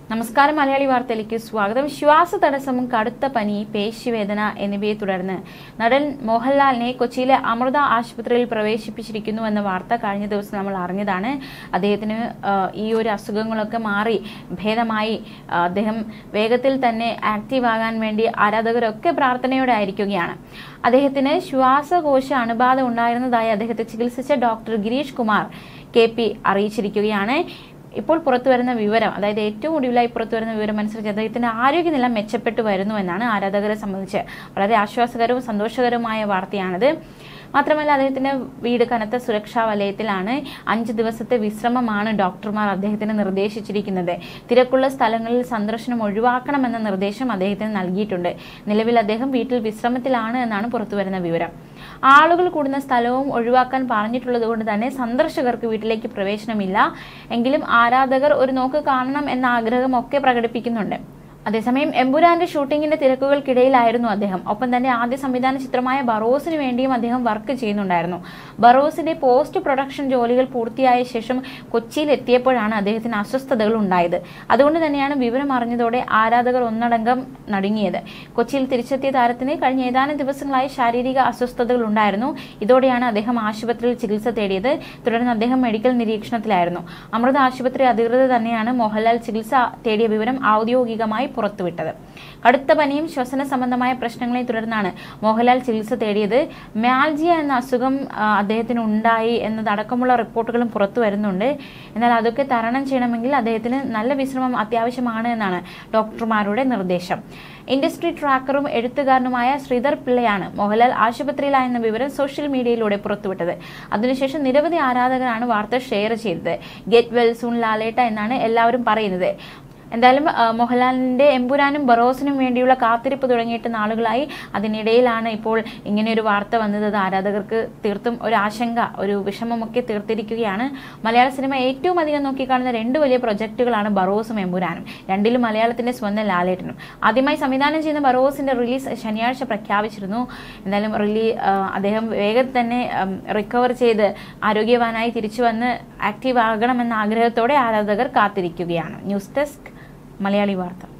നമസ്കാരം. മലയാളി വാർത്തയിലേക്ക് സ്വാഗതം. ശ്വാസതടസ്സം, കടുത്ത പനി, പേശിവേദന എന്നിവയെ തുടർന്ന് നടൻ മോഹൻലാലിനെ കൊച്ചിയിലെ അമൃത ആശുപത്രിയിൽ പ്രവേശിപ്പിച്ചിരിക്കുന്നു എന്ന വാർത്ത കഴിഞ്ഞ ദിവസം നമ്മൾ അറിഞ്ഞതാണ്. അദ്ദേഹത്തിന് ഈ ഒരു അസുഖങ്ങളൊക്കെ മാറി ഭേദമായി അദ്ദേഹം വേഗത്തിൽ തന്നെ ആക്റ്റീവ് ആകാൻ വേണ്ടി ആരാധകരൊക്കെ പ്രാർത്ഥനയോടെ ആയിരിക്കുകയാണ്. അദ്ദേഹത്തിന് ശ്വാസകോശ അണുബാധ ഉണ്ടായിരുന്നതായി അദ്ദേഹത്തെ ചികിത്സിച്ച ഡോക്ടർ ഗിരീഷ് കുമാർ KP അറിയിച്ചിരിക്കുകയാണ്. ഇപ്പോൾ പുറത്തുവരുന്ന വിവരം, അതായത് ഏറ്റവും ഒടുവിലായി പുറത്തുവരുന്ന വിവരം അനുസരിച്ച് അദ്ദേഹത്തിന്റെ ആരോഗ്യനില മെച്ചപ്പെട്ടു വരുന്നു എന്നാണ് ആരാധകരെ സംബന്ധിച്ച് വളരെ ആശ്വാസകരവും സന്തോഷകരവുമായ വാർത്തയാണിത്. മാത്രമല്ല, അദ്ദേഹത്തിന്റെ വീട് കനത്ത സുരക്ഷാ വലയത്തിലാണ്. 5 ദിവസത്തെ വിശ്രമമാണ് ഡോക്ടർമാർ അദ്ദേഹത്തിന് നിർദ്ദേശിച്ചിരിക്കുന്നത്. തിരക്കുള്ള സ്ഥലങ്ങളിൽ സന്ദർശനം ഒഴിവാക്കണമെന്ന നിർദ്ദേശം അദ്ദേഹത്തിന് നൽകിയിട്ടുണ്ട്. നിലവിൽ അദ്ദേഹം വീട്ടിൽ വിശ്രമത്തിലാണ് എന്നാണ് പുറത്തുവരുന്ന വിവരം. ആളുകൾ കൂടുന്ന സ്ഥലവും ഒഴിവാക്കാൻ പറഞ്ഞിട്ടുള്ളത് കൊണ്ട് തന്നെ സന്ദർശകർക്ക് വീട്ടിലേക്ക് പ്രവേശനമില്ല. എങ്കിലും ആരാധകർ ഒരു നോക്ക് കാണണം എന്ന ആഗ്രഹമൊക്കെ പ്രകടിപ്പിക്കുന്നുണ്ട്. അതേസമയം എമ്പുരാന്റെ ഷൂട്ടിങ്ങിന്റെ തിരക്കുകൾക്കിടയിലായിരുന്നു അദ്ദേഹം. ഒപ്പം തന്നെ ആദ്യ സംവിധാന ചിത്രമായ ബറോസിന് വേണ്ടിയും അദ്ദേഹം വർക്ക് ചെയ്യുന്നുണ്ടായിരുന്നു. ബറോസിന്റെ പോസ്റ്റ് പ്രൊഡക്ഷൻ ജോലികൾ പൂർത്തിയായ ശേഷം കൊച്ചിയിൽ എത്തിയപ്പോഴാണ് അദ്ദേഹത്തിന് അസ്വസ്ഥതകൾ ഉണ്ടായത്. അതുകൊണ്ട് തന്നെയാണ് വിവരം അറിഞ്ഞതോടെ ആരാധകർ ഒന്നടങ്കം നടുങ്ങിയത്. കൊച്ചിയിൽ തിരിച്ചെത്തിയ താരത്തിന് കഴിഞ്ഞ ഏതാനും ദിവസങ്ങളായി ശാരീരിക അസ്വസ്ഥതകൾ ഉണ്ടായിരുന്നു. ഇതോടെയാണ് അദ്ദേഹം ആശുപത്രിയിൽ ചികിത്സ തേടിയത്. തുടർന്ന് അദ്ദേഹം മെഡിക്കൽ നിരീക്ഷണത്തിലായിരുന്നു. അമൃത ആശുപത്രി അധികൃതർ തന്നെയാണ് മോഹൻലാൽ ചികിത്സ തേടിയ വിവരം ഔദ്യോഗികമായി പുറത്തുവിട്ടത്. കടുത്ത പനിയും ശ്വസന സംബന്ധമായ പ്രശ്നങ്ങളെ തുടർന്നാണ് മോഹൻലാൽ ചികിത്സ തേടിയത്. മ്യാൽജിയ എന്ന അസുഖം അദ്ദേഹത്തിന് ഉണ്ടായി എന്നതടക്കമുള്ള റിപ്പോർട്ടുകളും പുറത്തു വരുന്നുണ്ട്. എന്നാൽ അതൊക്കെ തരണം ചെയ്യണമെങ്കിൽ അദ്ദേഹത്തിന് നല്ല വിശ്രമം അത്യാവശ്യമാണ് എന്നാണ് ഡോക്ടർമാരുടെ നിർദ്ദേശം. ഇൻഡസ്ട്രി ട്രാക്കറും എഴുത്തുകാരനുമായ ശ്രീധർ പിള്ളയാണ് മോഹൻലാൽ ആശുപത്രിയിലായെന്ന വിവരം സോഷ്യൽ മീഡിയയിലൂടെ പുറത്തുവിട്ടത്. അതിനുശേഷം നിരവധി ആരാധകരാണ് വാർത്ത ഷെയർ ചെയ്തത്. ഗെറ്റ് വെൽ സൂൺ ലാലേട്ട എന്നാണ് എല്ലാവരും പറയുന്നത്. എന്തായാലും മോഹൻലാലിന്റെ എമ്പുരാനും ബറോസിനും വേണ്ടിയുള്ള കാത്തിരിപ്പ് തുടങ്ങിയിട്ട് നാളുകളായി. അതിനിടയിലാണ് ഇപ്പോൾ ഇങ്ങനെയൊരു വാർത്ത വന്നത്. ആരാധകർക്ക് തീർത്തും ഒരു ആശങ്ക, ഒരു വിഷമമൊക്കെ തീർത്തിരിക്കുകയാണ്. മലയാള സിനിമ ഏറ്റവും അധികം നോക്കിക്കാണുന്ന 2 വലിയ പ്രൊജക്ടുകളാണ് ബറോസും എമ്പുരാനും. രണ്ടിലും മലയാളത്തിന്റെ സ്വന്തം ലാലേട്ടനും. ആദ്യമായി സംവിധാനം ചെയ്യുന്ന ബറോസിന്റെ റിലീസ് ശനിയാഴ്ച പ്രഖ്യാപിച്ചിരുന്നു. എന്തായാലും അദ്ദേഹം വേഗത്തിൽ തന്നെ റിക്കവർ ചെയ്ത് ആരോഗ്യവാനായി തിരിച്ചു വന്ന് ആക്റ്റീവ് ആകണമെന്ന ആഗ്രഹത്തോടെ ആരാധകർ കാത്തിരിക്കുകയാണ്. ന്യൂസ് ഡെസ്ക് മലയാളി വാർത്ത.